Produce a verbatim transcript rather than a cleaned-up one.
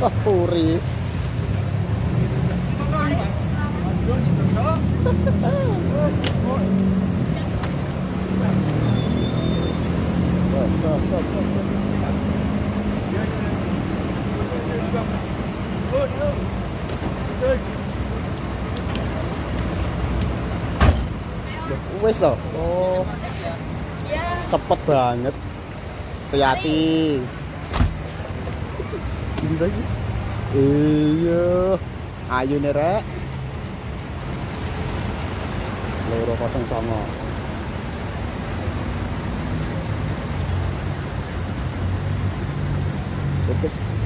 Puri. Set, set, set, set, set. Wes toh. Oh. Cepet banget. Hati-hati. Ini lagi. Iya. Ayo nih rek. Loro kosong songo. Terus